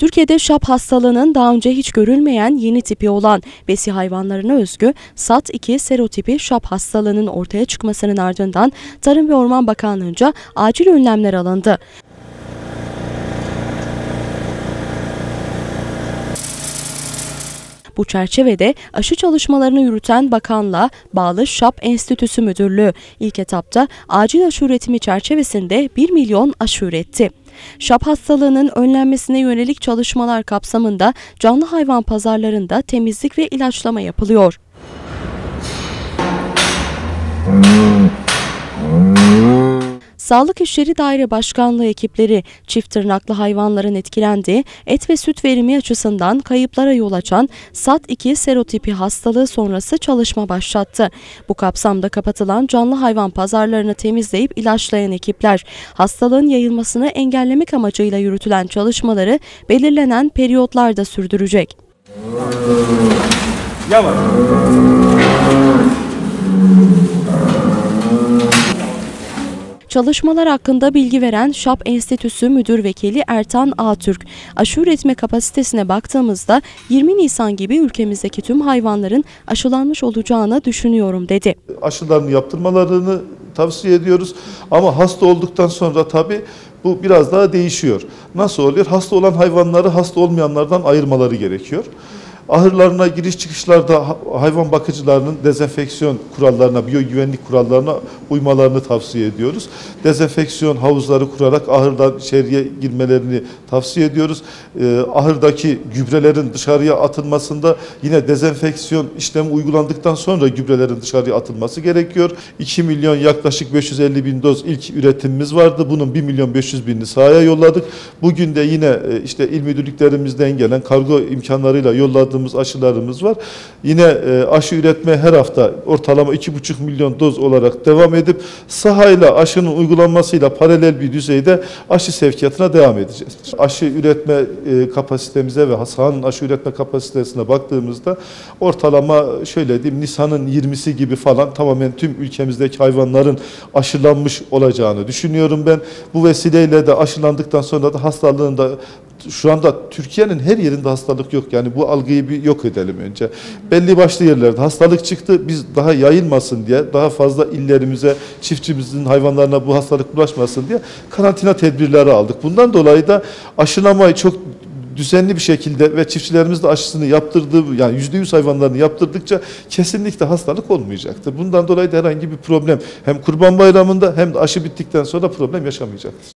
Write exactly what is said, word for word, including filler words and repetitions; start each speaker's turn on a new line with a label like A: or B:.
A: Türkiye'de şap hastalığının daha önce hiç görülmeyen yeni tipi olan besi hayvanlarına özgü S A T iki serotipi şap hastalığının ortaya çıkmasının ardından Tarım ve Orman Bakanlığı'nca acil önlemler alındı. Bu çerçevede aşı çalışmalarını yürüten bakanlığa bağlı Şap Enstitüsü Müdürlüğü ilk etapta acil aşı üretimi çerçevesinde bir milyon aşı üretti. Şap hastalığının önlenmesine yönelik çalışmalar kapsamında canlı hayvan pazarlarında temizlik ve ilaçlama yapılıyor. Sağlık İşleri Daire Başkanlığı ekipleri çift tırnaklı hayvanların etkilendiği et ve süt verimi açısından kayıplara yol açan S A T iki serotipi hastalığı sonrası çalışma başlattı. Bu kapsamda kapatılan canlı hayvan pazarlarını temizleyip ilaçlayan ekipler hastalığın yayılmasını engellemek amacıyla yürütülen çalışmaları belirlenen periyotlarda sürdürecek. Yavaş. Çalışmalar hakkında bilgi veren Şap Enstitüsü Müdür Vekili Ertan Ağtürk, aşı üretme kapasitesine baktığımızda yirmi Nisan gibi ülkemizdeki tüm hayvanların aşılanmış olacağını düşünüyorum dedi.
B: Aşılarını yaptırmalarını tavsiye ediyoruz ama hasta olduktan sonra tabii bu biraz daha değişiyor. Nasıl oluyor? Hasta olan hayvanları hasta olmayanlardan ayırmaları gerekiyor. Ahırlarına giriş çıkışlarda hayvan bakıcılarının dezenfeksiyon kurallarına, biyogüvenlik kurallarına uymalarını tavsiye ediyoruz. Dezenfeksiyon havuzları kurarak ahırdan içeriye girmelerini tavsiye ediyoruz. E, ahırdaki gübrelerin dışarıya atılmasında yine dezenfeksiyon işlemi uygulandıktan sonra gübrelerin dışarıya atılması gerekiyor. iki milyon yaklaşık beş yüz elli bin doz ilk üretimimiz vardı. Bunun bir milyon beş yüz binini sahaya yolladık. Bugün de yine e, işte il müdürlüklerimizden gelen kargo imkanlarıyla yolladığımız aşılarımız var. Yine e, aşı üretmeye her hafta ortalama iki buçuk milyon doz olarak devam edip sahayla aşının uygulanmasıyla paralel bir düzeyde aşı sevkiyatına devam edeceğiz. Aşı üretme e, kapasitemize ve sahanın aşı üretme kapasitesine baktığımızda ortalama şöyle diyeyim Nisan'ın yirmisi gibi falan tamamen tüm ülkemizdeki hayvanların aşılanmış olacağını düşünüyorum ben. Bu vesileyle de aşılandıktan sonra da hastalığın da şu anda Türkiye'nin her yerinde hastalık yok. Yani bu algıyı bir yok edelim önce. Belli başlı yerlerde hastalık çıktı. Biz daha yayılmasın diye, daha fazla illerimize, çiftçimizin hayvanlarına bu hastalık bulaşmasın diye karantina tedbirleri aldık. Bundan dolayı da aşılamayı çok düzenli bir şekilde ve çiftçilerimiz de aşısını yaptırdığı, yani yüzde yüz hayvanlarını yaptırdıkça kesinlikle hastalık olmayacaktır. Bundan dolayı da herhangi bir problem hem Kurban Bayramı'nda hem de aşı bittikten sonra problem yaşamayacaktır.